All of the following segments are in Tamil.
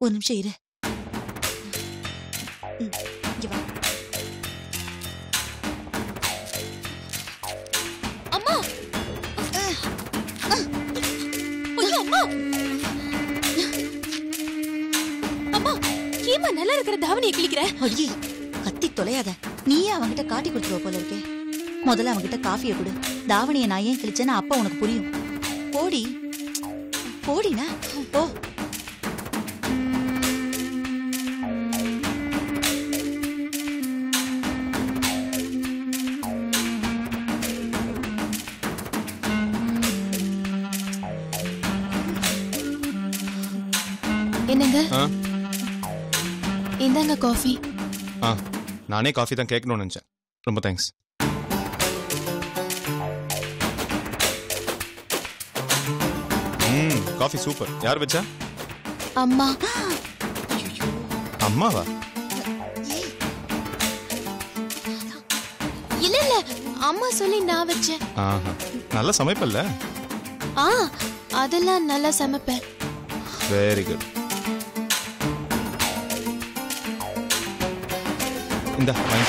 ஒரு நிமிஷம் இரு. இங்க வா. அம்மா ஐயோ அம்மா அம்மா ஏமா நல்லா இருக்கிற தாவணியை கிழிக்கிற? ஐயே கத்தி தொலையாத. நீயே அவன்கிட்ட காட்டி கொடுத்துருவ போல இருக்கே. முதல்ல அவன்கிட்ட காஃபியை கொடு. தாவணியை நான் ஏன் கிழிச்சேன்னு அப்ப உனக்கு புரியும். போடி போடினா போ. என்னங்க இந்தாங்க காஃபி. நானே காஃபி தான் கேட்கணும்னு நினைச்சேன். ரொம்ப தேங்க்ஸ். Coffee super. யார் வச்சா? அம்மா. அம்மாவா? இல்ல இல்ல அம்மா சொல்லி நான் வச்சேன். நல்லா சமைப்பல்ல? அதெல்லாம் நல்லா சமைப்பேன். Very good. இந்தா வாங்க.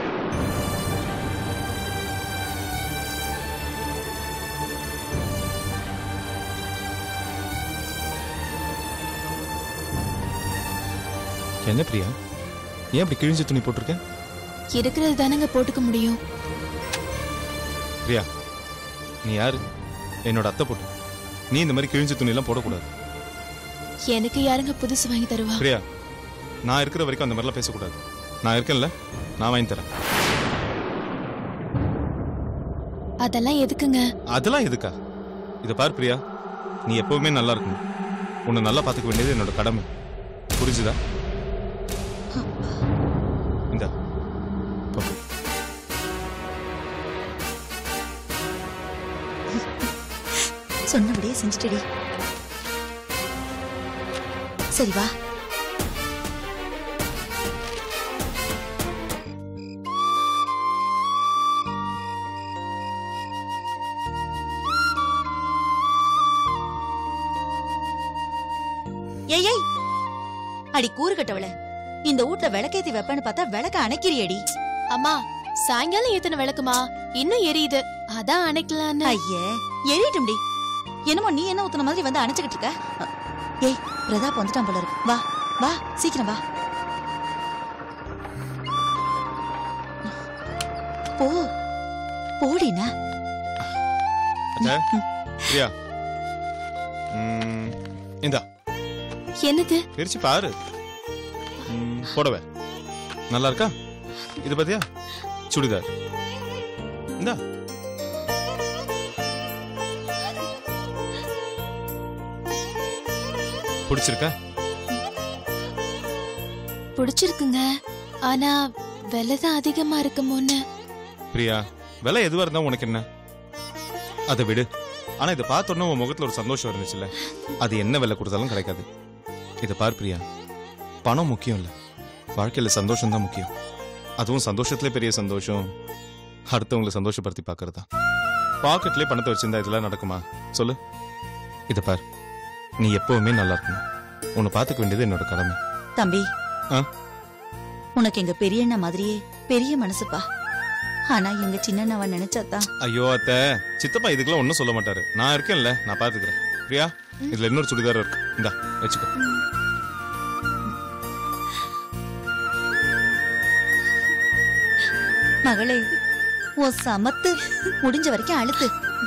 என்ன பிரியா, ஏன் இப்படி கிழிஞ்ச துணி போட்டிருக்க? இருக்கிறது தானங்க போட்டுக்க முடியும். பிரியா, நீ யாரு? என்னோட அத்தை போட்டு. நீ இந்த மாதிரி கிழிஞ்ச துணி எல்லாம் போடக்கூடாது. எனக்கு யாருங்க புதுசு வாங்கி தருவா? பிரியா, நான் இருக்கிற வரைக்கும் அந்த மாதிரிலாம் பேசக்கூடாது. நான் இருக்கேன்ல, நான் வாங்கி தரேன். அதெல்லாம் எதுக்குங்க? அதெல்லாம் எதுக்கா? இதை பார் பிரியா, நீ எப்பவுமே நல்லா இருக்கணும். உன்னை நல்லா பார்த்துக்க வேண்டியது என்னோட கடமை. புரிஞ்சுதா? இந்த சொன்னபடியே செஞ்சுட்டடி. சரி வா. ஏய் அடி கூறு கட்டவள, இந்த வீட்ல விளக்கேத்தி வைப்பேன்னு பார்த்தா விளக்க அணைக்கிறியடி. அம்மா சாயங்காலம் ஏத்தன விளக்குமா இன்னும் எரியுது, அதான் அணைக்கலான்னு. ஐயே எரியட்டும்டி. என்னமோ நீ என்ன ஊத்துன மாதிரி வந்து அணைச்சுக்கிட்டு இருக்க. ஏய் பிரதாப் வந்துட்டான் போல இருக்கு. வா வா சீக்கிரம் வா. போ போடினா. பிரியா, இந்தா. என்னது? பிரிச்சு பாரு. போடவே நல்லா இருக்கா? இது பாத்தியா? சுடிதார். இந்தா. பிடிச்சிருக்கா? பிடிச்சிருக்குங்க, ஆனா விலைதான் அதிகமா இருக்குமோன்னு. பிரியா, விலை எதுவா இருந்தா உனக்கு என்ன? அதை விடு. ஆனா இதை பார்த்தோன்னா உன் முகத்துல ஒரு சந்தோஷம் இருந்துச்சுல்ல, அது என்ன விலை கொடுத்தாலும் கிடைக்காது. இதை பார் பிரியா, பணம் முக்கியம் இல்ல, வாழ்க்கையில சந்தோஷம் தான் முக்கியம். அதுவும் சந்தோஷத்துல பெரிய சந்தோஷம் அடுத்தவங்களை சந்தோஷப்படுத்தி பாக்குறதா. பாக்கெட்லயே பணத்தை வச்சிருந்தா இதெல்லாம் நடக்குமா சொல்லு? இதை பார், நீ எப்பவுமே நல்லா இருக்கணும். உன்னை பாத்துக்க வேண்டியது என்னோட கடமை. தம்பி, உனக்கு எங்க பெரியண்ணா மாதிரியே பெரிய மனசுப்பா. ஆனா எங்க சின்னண்ணாவ நினைச்சாதான். ஐயோ அத்தை, சித்தப்பா இதுக்கெல்லாம் ஒன்னும் சொல்ல மாட்டாரு. நான் இருக்கேன்ல, நான் பாத்துக்கிறேன். பிரியா, இதுல இன்னொரு சுடிதார் இருக்கு, இந்தா வச்சுக்கோ. மகளே, உன் சமத்து முடிஞ்ச வரைக்கும் அழுத்து.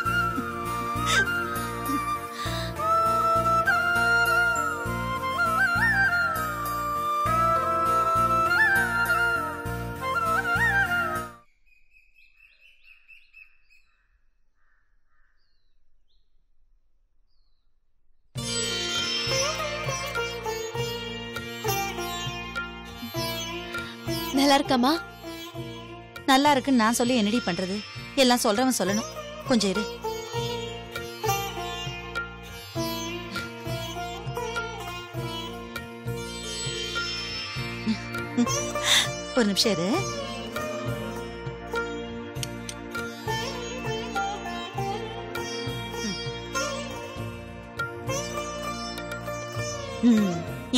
நல்லா இருக்காமா? நல்லா இருக்குன்னு நான் சொல்லி என்னடி பண்றது? எல்லாம் சொல்றவன் சொல்லணும். கொஞ்சம் இரு. ஒரு நிமிஷம் இரு.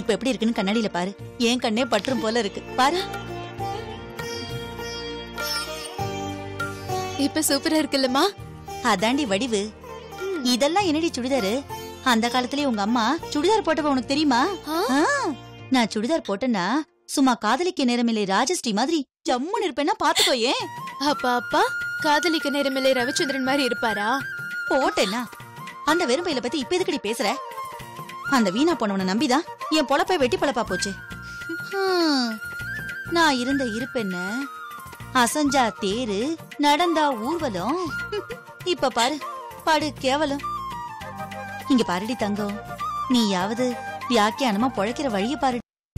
இப்ப எப்படி இருக்குன்னு கண்ணாடியில பாரு. என் கண்ணே பற்றும் போல இருக்கு பாரு. இப்ப சூப்பரா இருக்குல்லம்மா. அதாண்டி வடிவு. இதெல்லாம் என்னடி சுடிதாரு? அந்த காலத்திலே உங்க அம்மா சுடிதார் போட்டவ உனக்கு தெரியுமா? நான் சுடிதார் போட்டேன்னா சும்மா காதலிக்க நேரமில்லை ராஜஸ்ரீ மாதிரி ஜம்முன்னு இருப்பேன்னா பாத்துக்கோ. ஏன் அப்பா காதலிக்க நேரமில்லை ரவிச்சந்திரன் மாதிரி இருப்பாரா? போட்டேன்னா அந்த வெறும்பையில பத்தி இப்ப எதுக்கடி பேசுற? அந்த வீணா போனவனை நம்பிதான் என் பொழப்பை வெட்டி பொழப்பா போச்சு. நான் இருந்த இருப்பென்ன, அசஞ்சா தேரு, நடந்தா ஊர்வலம். இப்ப பாரு படு கேவலம். இங்க பாருடி தங்கம், நீயாவது வியாக்கியானமா பொழைக்கிற வழிய பாரு.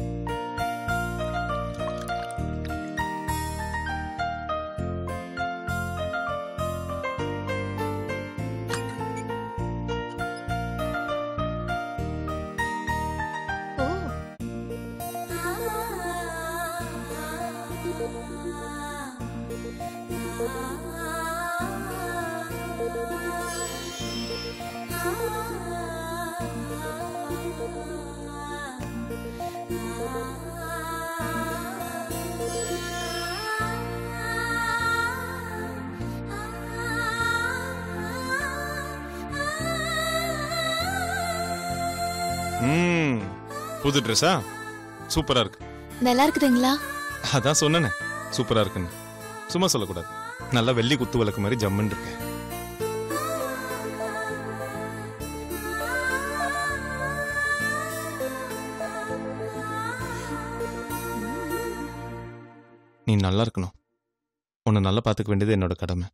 புது ட்ரெஸ்ஸா? சூப்பரா இருக்கு. நல்லா இருக்குதுங்களா? அதான் சொன்னேனே சூப்பரா இருக்குன்னு. சும்மா சொல்லக்கூடாது. நல்லா வெள்ளி குத்து விளக்கு மாதிரி ஜம்முன்னு இருக்கு. நீ நல்லா இருக்கணும். உன்னை நல்லா பாத்துக்க வேண்டியது என்னோட கடமை.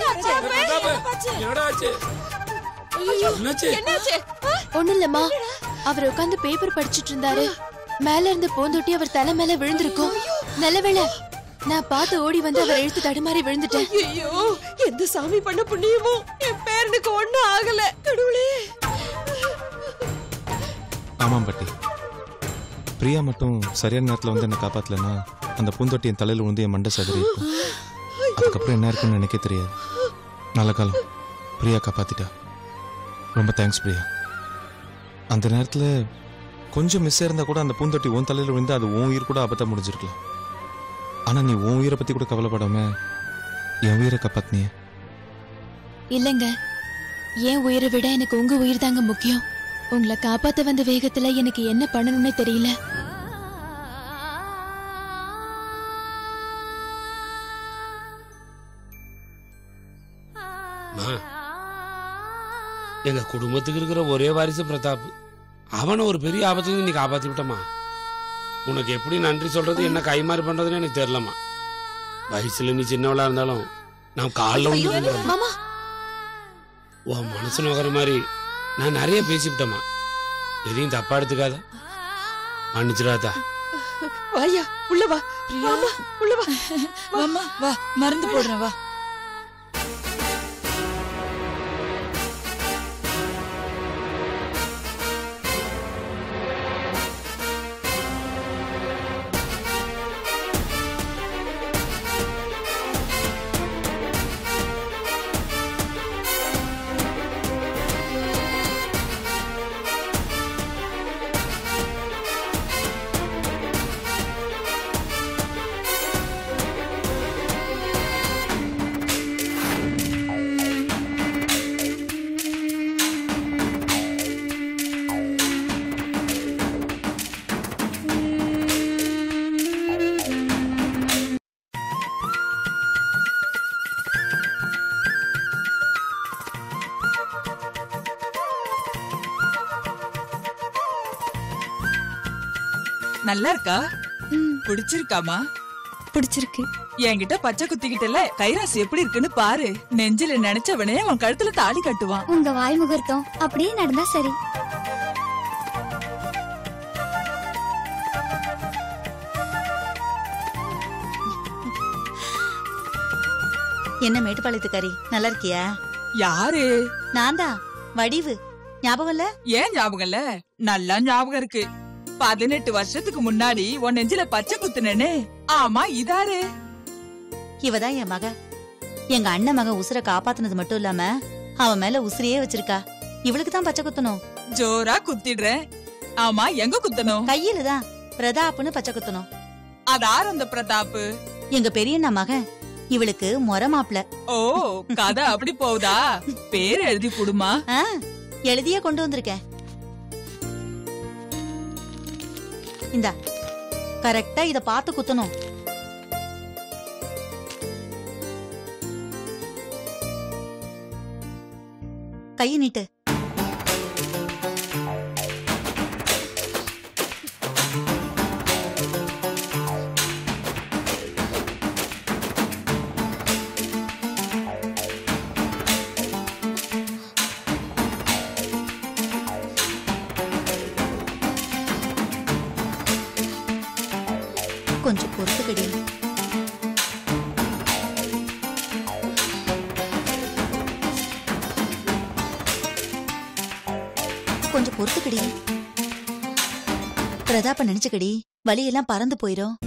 ஒண்ணு இல்லம்மா, அவர் உட்கார்ந்து பேப்பர் படிச்சிட்டு இருந்தாரு. மேல இருந்த பூந்தொட்டி அவர் தலை மேல விழுந்திருக்கும். நல்லவேளை நான் பார்த்து ஓடி வந்து அவர் எழுத்து தடுமாறி விழுந்துட்டேன். ஐயோ, எந்த சாமி பண்ண புண்ணியமோ என் பேரனுக்கு ஒண்ணும் ஆகல. கடவுளே. ஆமாம் பாட்டி, பிரியா மட்டும் சரியான நேரத்துல வந்து என்ன காப்பாத்தலன்னா அந்த பூந்தொட்டி என் தலையில விழுந்து என் மண்டை சதுரி இருக்கும். அதுக்கப்புறம் என்ன இருக்குன்னு எனக்கே தெரியாது. நல்ல காலம் பிரியா காப்பாத்திட்டா. ரொம்ப தேங்க்ஸ் பிரியா. அந்த நேரத்துல கொஞ்சம் மிஸ் இருந்தா கூட அந்த பூந்தொட்டி உன் தலையில விழுந்து அது உன் உயிர் கூட ஆபத்தா முடிஞ்சிருக்கலாம். ஆனா நீ உன் உயிரை பத்தி கூட கவலைப்படாம என் உயிரை காப்பாத்தினிய. இல்லங்க, என் உயிரை விட எனக்கு உங்க உயிர் தாங்க முக்கியம். உங்களை காப்பாத்த வந்த வேகத்துல எனக்கு என்ன பண்ணணும்னே தெரியல. எங்க குடும்பத்துக்கு இருக்கிற ஒரே வாரிசு பிரதாப். அவனை ஒரு பெரிய ஆபத்துக்கு நீ காப்பாத்தி விட்டமா. உனக்கு எப்படி நன்றி சொல்றது, என்ன கைமாறி பண்றதுன்னு எனக்கு தெரியலமா. வயசுல நீ சின்னவளா இருந்தாலும் நான் காலில் வந்து உன் மனசு நோக்கிற மாதிரி நான் நிறைய பேசிவிட்டேமா. எதையும் தப்பா எடுத்துக்காத, மன்னிச்சிடாதா. வாயா, உள்ள வா. பிரியா, உள்ள வா. வாமா, வா, மருந்து போடுறேன், வா. நல்லா இருக்கா? பிடிச்சிருக்காமா? பிடிச்சிருக்கு. என்கிட்ட பச்சை குத்திக்கிட்டல, கைராசி எப்படி இருக்குன்னு பாரு. நெஞ்சில நினைச்சவனே உன் கழுத்துல தாலி கட்டுவான். உங்க வாய் முகூர்த்தம் அப்படியே நடந்தா சரி. என்ன மேட்டுப்பாளையத்துக்காரி, நல்லா இருக்கியா? யாரு? நான் தான், வடிவு. ஞாபகம் இல்ல? ஏன் ஞாபகம் இல்ல? நல்லா ஞாபகம் இருக்கு. 18 வருஷத்துக்கு முன்னாடி உன் நெஞ்சில பச்சை குத்துனேனே. ஆமா, இதாரு? இவதான் என் மக. எங்க அண்ணன் மக உசுர காப்பாத்துனது மட்டும் இல்லாம அவன் மேல உசிரியே வச்சிருக்கா. இவளுக்கு தான் பச்சை குத்தணும். ஜோரா குத்திடுறேன். ஆமா, எங்க குத்தணும்? கையில தான். பிரதாப்னு பச்சை குத்தணும். அதார் அந்த பிரதாப்? எங்க பெரியண்ணா மகன். இவளுக்கு மொர மாப்ள. ஓ, கதை அப்படி போகுதா? பேர் எழுதி குடுமா. எழுதியே கொண்டு வந்திருக்கேன். இந்தா, கரெக்டா இத பார்த்து குத்தணும். கையை நீட்டு. கொஞ்சம் பொறுத்துக்கடி. கொஞ்சம் பொறுத்துக்கடி. பிரதாப்ப நினைச்சுக்கடி, வலியெல்லாம் பறந்து போயிரும்.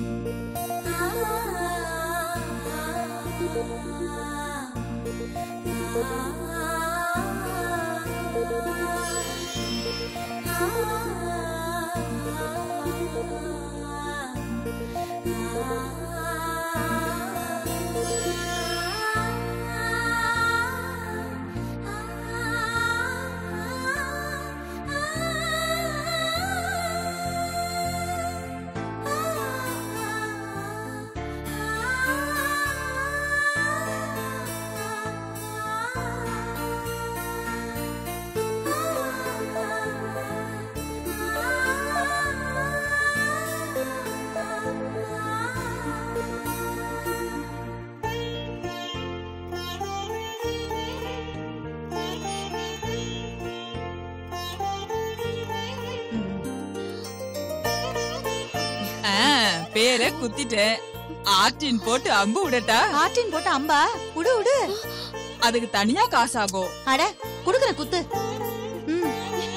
பேரை குத்திட்டேன். ஆர்டின் போட்டு அம்பு விடட்டா? ஆட்டின் போட்ட அம்பா உடு உடு. அதுக்கு தனியா காசாகும். அட குடுக்குற குத்து. ம்.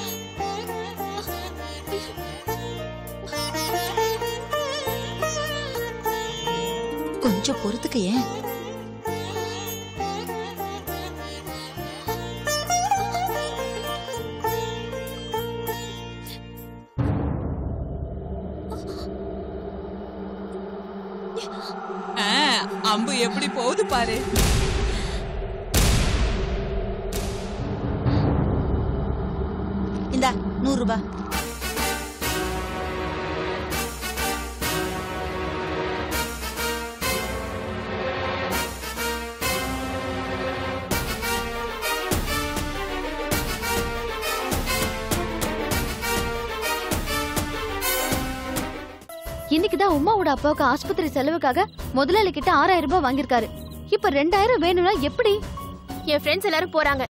கொஞ்சம் பொறுத்துக்க ஏன். அம்பு எப்படி போகுது பாரு. இந்தா 100 ரூபாய். இன்னைக்குதான் உமாவோட அப்பாவுக்கு ஆஸ்பத்திரி செலவுக்காக முதலாளி கிட்ட 6000 ரூபாய் வாங்கிருக்காரு. இப்ப 2000 வேணும்னா எப்படி? என் ஃப்ரெண்ட்ஸ் எல்லாரும் போறாங்க.